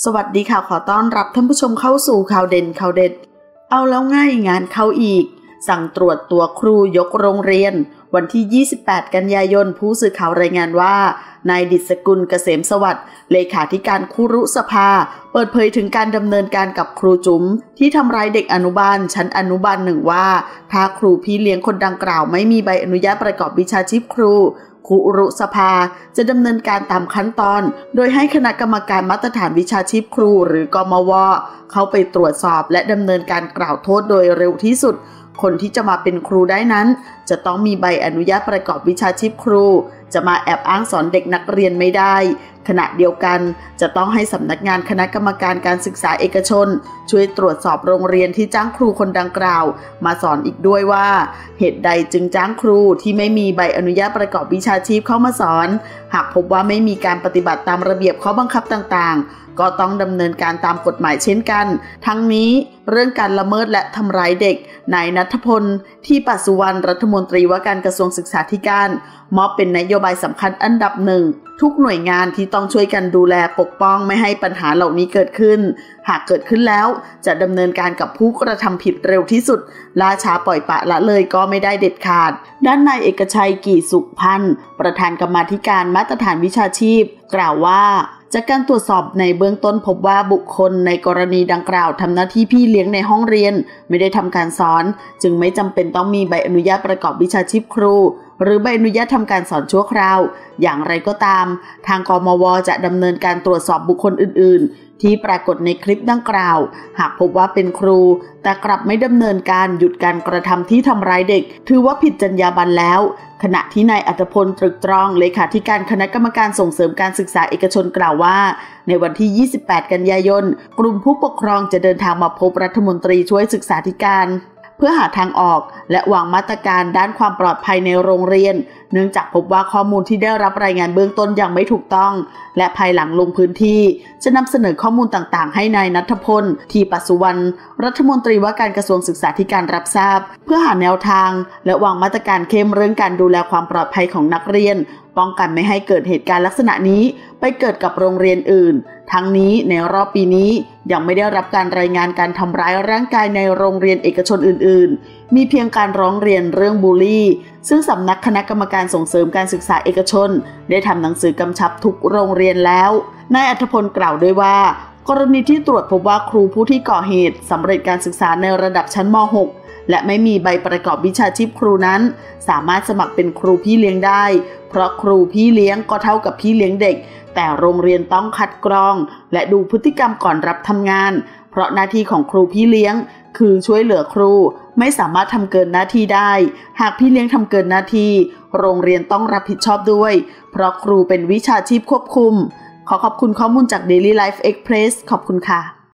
สวัสดีค่ะขอต้อนรับท่านผู้ชมเข้าสู่ข่าวเด่นข่าวเด็ดเอาแล้วง่ายงานเข้าอีกสั่งตรวจตัวครูยกโรงเรียนวันที่28กันยายนผู้สื่อข่าวรายงานว่านายดิษกุลเกษมสวัสดิ์เลขาธิการครุสภาเปิดเผยถึงการดำเนินการกับครูจุ๋มที่ทำร้ายเด็กอนุบาลชั้นอนุบาล1ว่าถ้าครูพี่เลี้ยงคนดังกล่าวไม่มีใบอนุญาตประกอบวิชาชีพครูครุสภาจะดำเนินการตามขั้นตอนโดยให้คณะกรรมการมาตรฐานวิชาชีพครูหรือกมว.เข้าไปตรวจสอบและดำเนินการกล่าวโทษโดยเร็วที่สุดคนที่จะมาเป็นครูได้นั้นจะต้องมีใบอนุญาตประกอบวิชาชีพครูจะมาแอบอ้างสอนเด็กนักเรียนไม่ได้ขณะเดียวกันจะต้องให้สำนักงานคณะกรรมการการศึกษาเอกชนช่วยตรวจสอบโรงเรียนที่จ้างครูคนดังกล่าวมาสอนอีกด้วยว่าเหตุใดจึงจ้างครูที่ไม่มีใบอนุญาตประกอบวิชาชีพเข้ามาสอนหากพบว่าไม่มีการปฏิบัติตามระเบียบข้อบังคับต่างๆก็ต้องดำเนินการตามกฎหมายเช่นกันทั้งนี้เรื่องการละเมิดและทำร้ายเด็กนายณัฐพลที่ปสุวรรณรัฐมนตรีว่าการกระทรวงศึกษาธิการมอบเป็นนโยบายสำคัญอันดับหนึ่งทุกหน่วยงานที่ต้องช่วยกันดูแลปกป้องไม่ให้ปัญหาเหล่านี้เกิดขึ้นหากเกิดขึ้นแล้วจะดำเนินการกับผู้กระทำผิดเร็วที่สุดล่าช้าปล่อยปละละเลยก็ไม่ได้เด็ดขาดด้านนายเอกชัยกี่สุขพันธ์ประธานกรรมาธิการมาตรฐานวิชาชีพกล่าวว่าจากการตรวจสอบในเบื้องต้นพบว่าบุคคลในกรณีดังกล่าวทำหน้าที่พี่เลี้ยงในห้องเรียนไม่ได้ทำการสอนจึงไม่จำเป็นต้องมีใบอนุญาตประกอบวิชาชีพครูหรือใบอนุญาตทำการสอนชั่วคราวอย่างไรก็ตามทางกมว.จะดำเนินการตรวจสอบบุคคลอื่นๆที่ปรากฏในคลิปดังกล่าวหากพบว่าเป็นครูแต่กลับไม่ดำเนินการหยุดการกระทำที่ทำร้ายเด็กถือว่าผิดจรรยาบรรณแล้วขณะที่นายอัธพลตรึกตรองเลขาธิการคณะกรรมการส่งเสริมการศึกษาเอกชนกล่าวว่าในวันที่28กันยายนกลุ่มผู้ปกครองจะเดินทางมาพบรัฐมนตรีช่วยศึกษาธิการเพื่อหาทางออกและวางมาตรการด้านความปลอดภัยในโรงเรียนเนื่องจากพบว่าข้อมูลที่ได้รับรายงานเบื้องต้นยังไม่ถูกต้องและภายหลังลงพื้นที่จะนำเสนอข้อมูลต่างๆให้นายณัฐพลทีปสุวรรณรัฐมนตรีว่าการกระทรวงศึกษาธิการรับทราบเพื่อหาแนวทางและวางมาตรการเข้มเรื่องการดูแลความปลอดภัยของนักเรียนป้องกันไม่ให้เกิดเหตุการณ์ลักษณะนี้ไปเกิดกับโรงเรียนอื่นทั้งนี้ในรอบปีนี้ยังไม่ได้รับการรายงานการทำร้ายร่างกายในโรงเรียนเอกชนอื่นๆมีเพียงการร้องเรียนเรื่องบูลลี่ซึ่งสำนักคณะกรรมการส่งเสริมการศึกษาเอกชนได้ทำหนังสือกำชับทุกโรงเรียนแล้วนายอัธพลกล่าวด้วยว่ากรณีที่ตรวจพบว่าครูผู้ที่ก่อเหตุสำเร็จการศึกษาในระดับชั้นม.6 และไม่มีใบประกอบวิชาชีพครูนั้นสามารถสมัครเป็นครูพี่เลี้ยงได้เพราะครูพี่เลี้ยงก็เท่ากับพี่เลี้ยงเด็กแต่โรงเรียนต้องคัดกรองและดูพฤติกรรมก่อนรับทำงานเพราะหน้าที่ของครูพี่เลี้ยงคือช่วยเหลือครูไม่สามารถทำเกินหน้าที่ได้หากพี่เลี้ยงทำเกินหน้าที่โรงเรียนต้องรับผิดชอบด้วยเพราะครูเป็นวิชาชีพควบคุมขอขอบคุณข้อมูลจาก Daily Life Express ขอบคุณค่ะ